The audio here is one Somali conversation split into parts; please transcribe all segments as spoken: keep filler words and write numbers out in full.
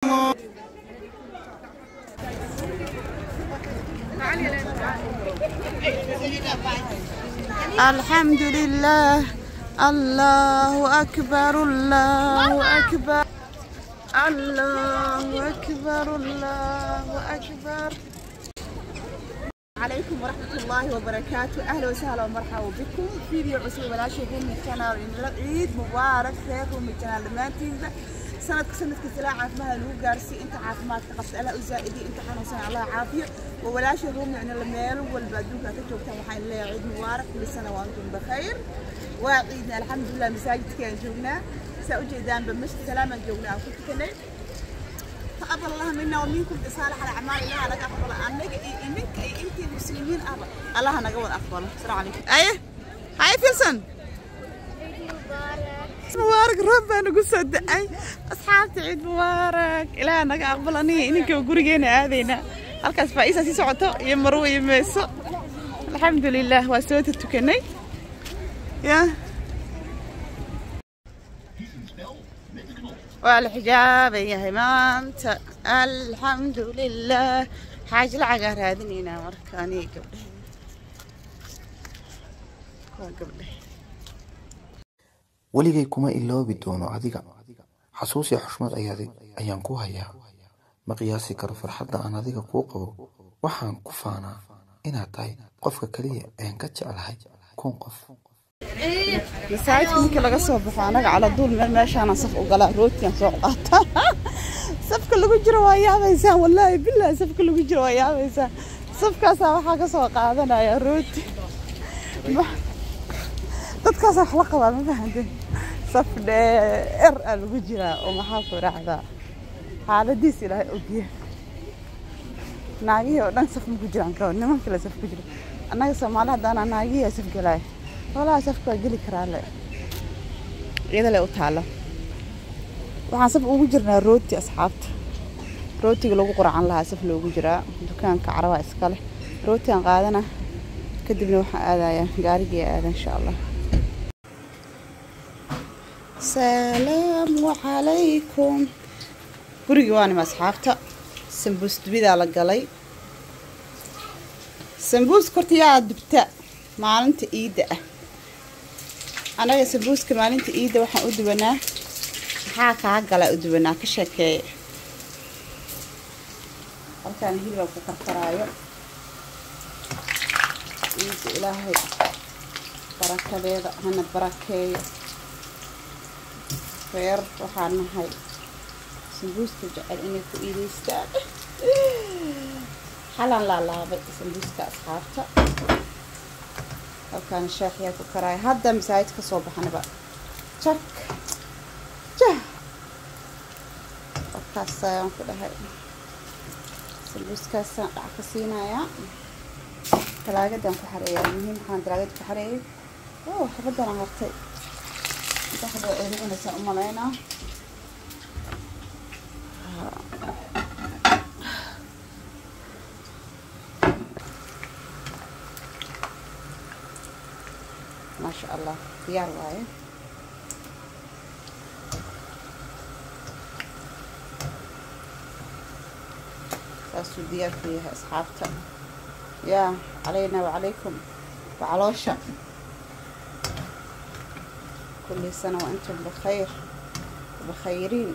ماما. الحمد لله. الله أكبر الله أكبر الله أكبر الله أكبر. عليكم ورحمة الله وبركاته. أهلا وسهلا ومرحبا بكم فيديو عصيب ولا شيء من القناة. عيد مبارك خيركم من القناة لمانتين سنة سنة كسلاء عافمها لو جارسي أنت عافمات تقص ألا أزائدي أنت حنوسنا الله عافية ولا شيء روم يعني الميل والبدوك هتجوك تمحين لي عيد مبارك كل سنة وأنتم بخير. وعيدنا الحمد لله مساجد كان جونا سأوجي دام بمشت سلاما جونا وكنت كنت تقبل الله منا ومنكم بصالح الأعمال. الله لك أفضل عنك منك أي أنت مسلمين أفضل الله أنا قول أفضل. السلام عليكم. أيه هاي فيلسن مبارك رب أنا قلت صدق أي أصحابتي عيد مبارك. إلهي أنا أقبلني إنك وقريجينا هذينا halkaas faa'iisa si socoto iyo marwo iyo meeso. alxamdulillaah waa soo tukanay ya waa la xijaabay yahay maanta alxamdulillaah. xaaj lacag raadinayna markaan iyo gabdhaha waa gabdhaha waligay kuma iloobi doono adiga xasuus iyo xushmad ayaan ku hayaa. ma qiyaasi karo farxadda aan adiga kuu qabo. waxaan ku faanaa inaad tahay qofka kaliya aan ka jeclahay kun qof. masaajidka markii laga soo baxo anaga cala duul meel meeshaan saf u galaa rootigan soo qaata. safka lagu jiro waa yaabaysaa wallaahi billaah safka lagu jiro waa yaabaysaa. safkaas waxaa ka soo qaadanaya rooti dadkaas wax la qabaa ma fahanteen. saf dheer aa lagu jiraa oo maxaa ku raacdaa xaaladiis ilaahay ogyahay. naagihii oo dhan saf ma ku jiraan karo nimanka la saf ku jiro. annaga Soomaali haddana naagihii saf galay walaa safka waa geli karaa le iyada le u taalo. waxaan saf ugu jirnaa rooti asxaabta. rootiga lagu quraan lahaa saf loogu jiraa. dukaanka caraba iska leh rootigan qaadana kadibna waxaan aadayaa gaarigii aada insha Allah. salaamu calaykum. gurigi waan ma asxaabta sambuus dubida la galay. sambuus kortiyaa dubta maalinta iida ah. anaga sambuuska maalinta iida waxaan u dubanaa maxaa ka gala u dubanaa ka sheekay halkaan hilib ku karkaraayo. iida ilaahay barakadeeda hana barakeeyo. reer waxaan nahay sambuuska jecel inay ku iidaystaan. xalan la laabay sambuuska asxaabta. halkaan shaaxiya ku karaay hadda masaajid ka soo baxanaba jak jah wakaasaan ku dhahay sambuuskaas dhac ka siinaya. talaagadan ku xareeyay muhiim waxaan talaagad ku xareeyay. oo xabadan hartay waxba ee inay soo umaleena. ما شاء الله ديار واي. ساسو ديار فيها أصحابتها يا علينا وعليكم وعلوشة. كل سنة وأنتم بخير وبخيرين.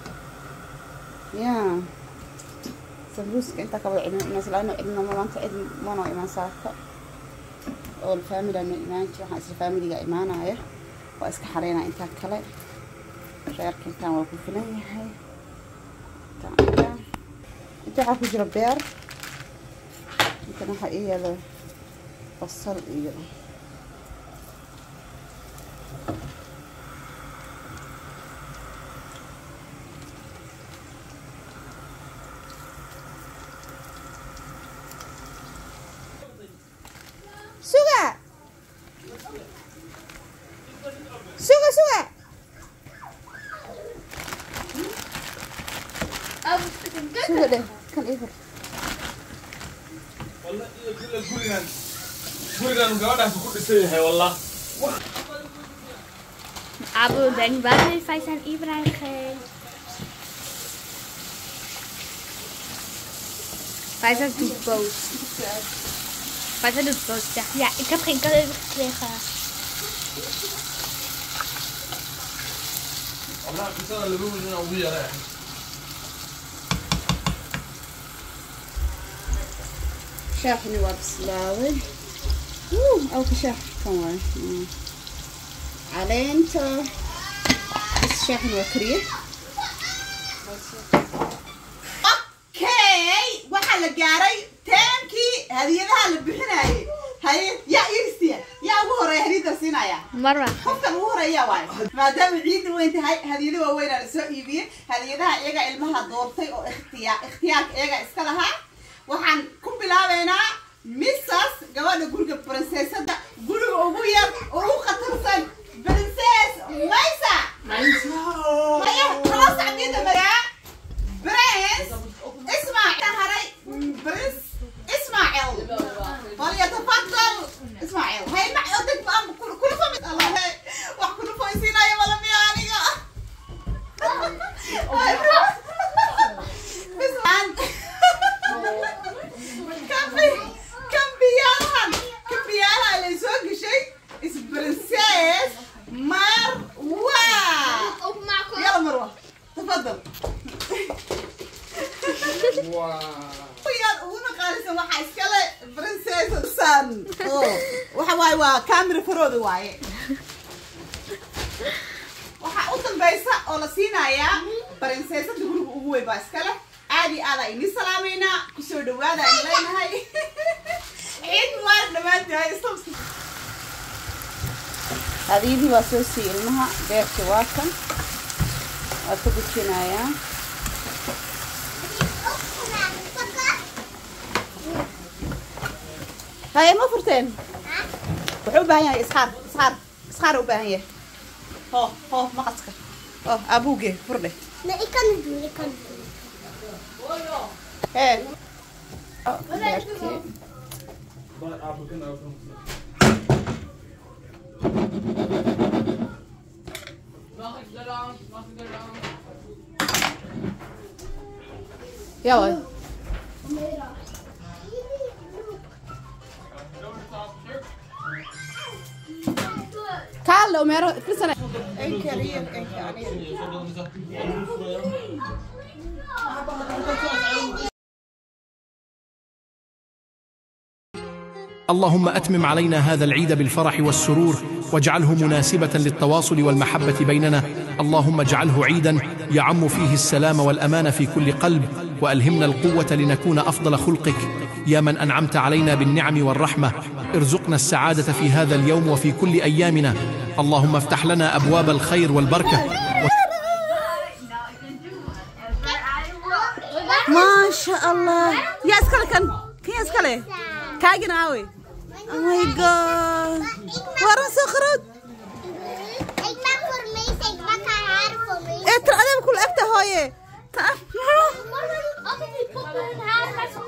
يا سمبوسك أنت قبل عيد الناس لأنه عيدنا ما أنت عيد مانا إيمان ساكا أو الفاميلي إنه إيمان شو حاسس الفاميلي جا إيمانا إيه وأسك حرينا أنت كلا غير كنت أنا وأقول فيني هاي تمام. أنت عارف يجرب بير أنت نحى إيه هذا بصل إيه suga suga suga suga deh kan ibu والله كل كلنا كلنا نقعد في كل شيء هاي والله أبو بن بابي فايسان إبراهيم خير Weiß dat doet boos. Weiß dat doet boos. Ja, ik heb geen cadeau gekregen. والله الإنسان اللي بيقول إنه أبويا رايح. شاحني وبسلاوي. أوه أو كشاح كمان. علينته. بس شاحن وكريه. أوكي وحلا جاري تانكي هذه لها اللي بحناي. هاي يا إيرسيا يا أبو هراي هني درسينا يا. مرة. قفك أبو هراي يا واي. ما دام عيد وين هاي هذه اللي هو وين السوق بيه هذه لها إيجا علمها دورتي أو اختيار اختيار إيجا إسكالها وحن كم بلاوينا ميساس جواد جورج برنسيسة ده جورج أبويا وروح خطرسن برنسيس مايسا. مايسا. هيا خلاص عميدة مرا برنس اسمع هراي برنس اسماعيل فليتفضل اسماعيل هاي مع يدك بام كل كل فم الله هاي وكل فايسين يا ولا ميانيغا بس عن كم بي كم بيالها كم بيالها اللي سوق شيء اس برنسيس مروة يلا مروة تفضل واو. ونقالسن waxa iskale princess san oo waxa way waa camera farooda waaye waxa u dambaysa oo la siinaya princessada guriga ugu weyn baa iskale aadi aada ini salaamayna ku soo dhawaada in leenahay ciid mubarak dhamaantahay istabsi hadii waa soo sii ilmaha beerta waa kan waa ku bixinaya هاي ما فرتين وحب هاي إسحار إسحار إسحار وباهية هو هو ما قصك أوه أبوجي فرده لا يكمل يكمل إيه يا ولد كارلو ميرو كل سنة إيه كريم إيه يعني اللهم أتمم علينا هذا العيد بالفرح والسرور واجعله مناسبة للتواصل والمحبة بيننا. اللهم اجعله عيدا يعم فيه السلام والأمان في كل قلب، وألهمنا القوة لنكون أفضل خلقك. يا من أنعمت علينا بالنعم والرحمة، ارزقنا السعادة في هذا اليوم وفي كل أيامنا. اللهم افتح لنا أبواب الخير والبركة. ما شاء الله يا اسكالي كان كي اسكالي كاجن اوي او ماي جاد ورا سخرت Ik maak voor mij, ik maak haar haar voor mij. ايه ترى انا بكل اكتر هويه Altijd die poppen hun haar maar zo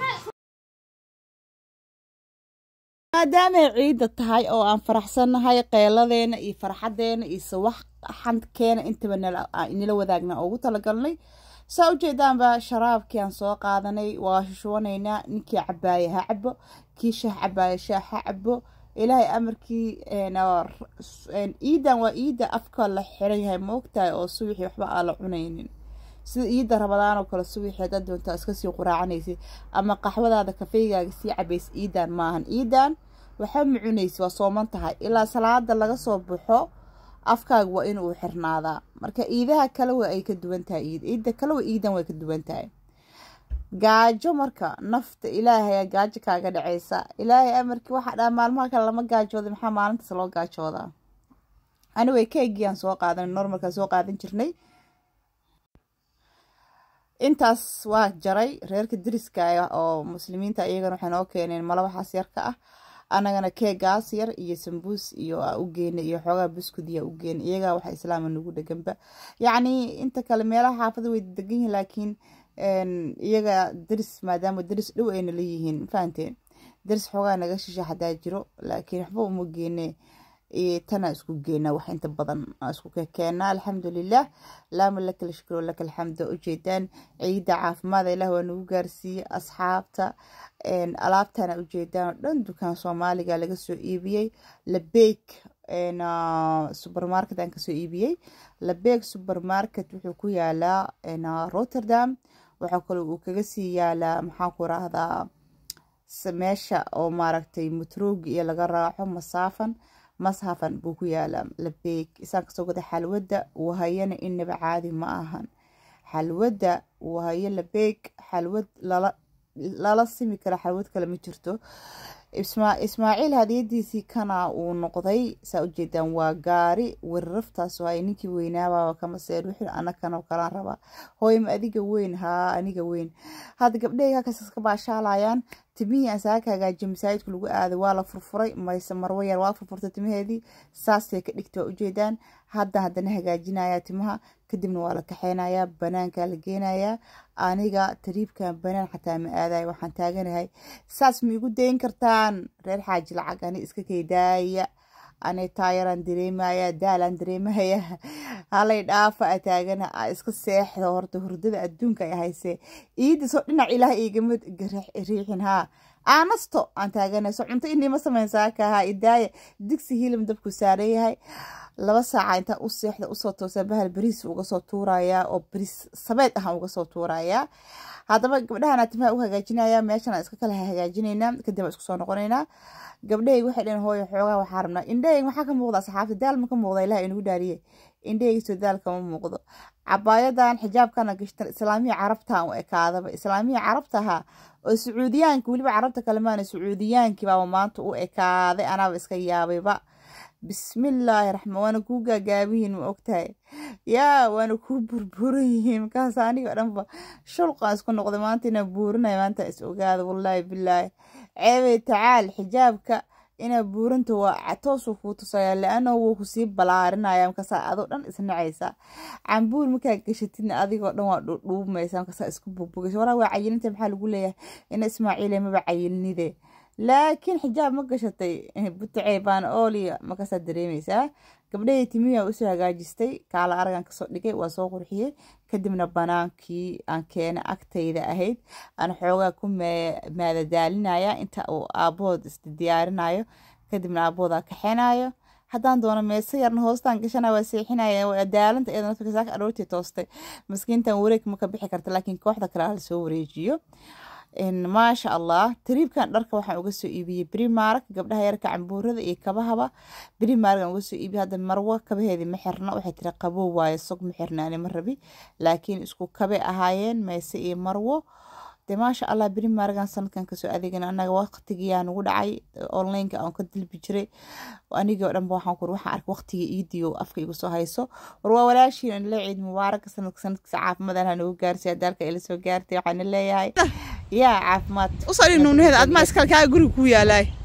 maadaama ay ciida tahay oo aan faraxsanahay qeeladeena iyo farxadeena iyo sawax xankeena intaba nala wadaagna ugu talagalnay saa u jeedaanba sharaabkii aan soo qaadanay waa shushwanaynaa ninkii cabaaya ha cabo kii shaah cabaaya shaah ha cabo ilaahay amarkii iidan waa iida afka la xiran yahay moogtahay oo suwixii waxba aan la cunaynin sida iida rabadaan oo kale suwixii dad doonta iska sii quraacanaysa ama qaxwadaada kafeegaaga sii cabays iidan maahan iidan waxa ma cunaysa waa sooman tahay ilaa salaada laga soo baxo afkaaga waa inuu xirnaadaa marka iidaha kale waa ay ka duwan tahay iid iida kale waa iidan way ka duwan tahay gaajo marka nafta ilaahay gaajo kaaga dhacaysa ilaahay amarkii waxa dhaa maalmaha kale lama gaajoodo maxaa maalintaas loo gaajoodaa anyway keegiyaan soo qaadan normalka soo qaadan jirnay intaas waa jaray reerka diriska ah oo muslimiinta iyagana waxay noo keeneen mala waxaas yarka ah anagana keegaas yar iyo sambuus iyo u geynay iyo xoogaa buskud iyo u geynay iyaga waxa islaam nagu dhaganba yacni inta kale meelaha xaafada way degan yihiin laakiin iyaga diris maadaama diris dhow ayna leeyihiin fahanteen diris xoogaa naga shisha hadaa jiro laakiin waxba uma geene تنا اسكو جينا وحين تبضن اسكو كينا الحمد لله لا من لك الشكر ولك الحمد وجيدان عيد عاف ماذا له ونوغارسي أصحابته إن ألعبتنا وجيدان دون دكان صومالي قال لك سو إيبيي لبيك إن سوبر ماركت أنك سو إيبيي لبيك سوبر ماركت وحكو يالا إن روتردام وحكو وكجسي يالا محاكورة هذا سماشة أو ماركتي متروق يلا جراحه مسافا مسافا بوكو يالا لبيك إساك سوقد حلودة وهينا إن بعادي معهن حلودة وهي لبيك حلود لا لا لا سمي كلا حلود كلا مجرته اسمع إسماعيل هذه ديسي كان ونقضي سأجدا وقاري والرفطة سواء نيكي وينها وكما سيروحي أنا كان وكلان ربا هو يما أديك وين ها أنيك وين هذا قبلي كاسسك باشالايان تبي أساك هاجي مساعد كل هذا ولا فرفري ما يسمر ويا الوافر فرصة تمي هذه ساسي كدكتو أجدان هذا هذا نهجا جنايا تمها كدمنا ولا كحينايا بنان كالجينايا أنيجا تريب كان بنان حتى ما هذا وحن تاجنا هاي ساس ميقول دين كرتان غير حاجة العقاني إسكا كيدايا أنا تايران دريمايا دالان دريمايا هلا يدافع تاجنا إسكا سيح هورت هردد الدون كي هايسي إيد صوتنا إله إيجمد جرح ريحنها أنا استو أنت تاجنا سو أنت إني مثلا من ساكها إداية دكسي هي لم دبكو ساري هاي laba saaca inta u seexda u soo toosa bahal bariis uga soo tuuraya oo bariis sabeed ah uga soo tuuraya hadaba gabdhahan timaha u hagaajinaya meeshan iska kala hagaajinayna kadib isku soo noqonayna gabdhahay waxay dhan hooyo xoogaa waxa rabnaa indhahay waxa ka muuqda saxaafada daal ma ka muuqda ilaahay inuu dhaariyay indhahay soo daal kama muuqdo cabaayadan xijaabkana gashtan islaamiga carabta oo ekaadaba islaamiga carabtaha oo sacuudiyaanka waliba carabta kale maana sacuudiyaanki baa maanta u ekaaday anaba iska yaabayba بسم الله الرحمن وانا كوغا جابين وقتها يا وانا كو بربورين كاساني ودنبا شلقا اسكو نقد مانتنا بورنا مانتا اسوغاد والله بالله عيبي تعال حجابك ina buurinta waa catoos uu ku tusaya laana uu ku sii balaarinaya marka adoo dhan isnacaysa cambuur marka gashatidna adigoo dhan waa dhuumaysan marka isku bubugasho waraa waa cayilinta maxaa lagu leeyahay ina Ismaaciil ma cayilinide laakiin xijaab ma gashatay butceebaan ooliya ma ka dareemaysa gabdhahay timiya u soo hagaajistay kaala aragan ka soo dhigay waa soo qurxiyay kadibna banaankii aan keenay agtayda ahayd aan xoogaa ku maada daalinaya inta uu aabood isla diyaarinayo kadibna aabooda ka xeenayo haddaan doono meesa yarna hoostaan gashana waa seexinaya waa daalanta iyadoo nafka saaka aroortii toostay miskiintan wareeg ma ka bixi karta laakiin kooxda kale hal soo wareejiyo إن ما شاء الله تريب كان درك وحنا وقصوا إيبي بريمارك قبلها يركع عمبورة إيه كبهبة بريمارك وقصوا إيبي هذا المروة كبه هذه محرنا وحيت رقبوه وايسوق محرنا يعني مرة بي لكن اسكو كبه أهاين ما يسئي مروة ده ما شاء الله بريمارك سنة كان كسو أذيقنا أنا وقت جيان ودعي أونلاين كأن كنت البجري وأنا جو رنبوا حنكر وح أعرف وقت يديو أفكي يقصوا هايسو وروا ولا شيء إن العيد مبارك سنة سنة ساعات مثلا هنو جارسي دارك إلى سو جارتي عن اللي هاي يا عفمات وصلي إنه هذا ما إسكال كاي يقول كويا لاي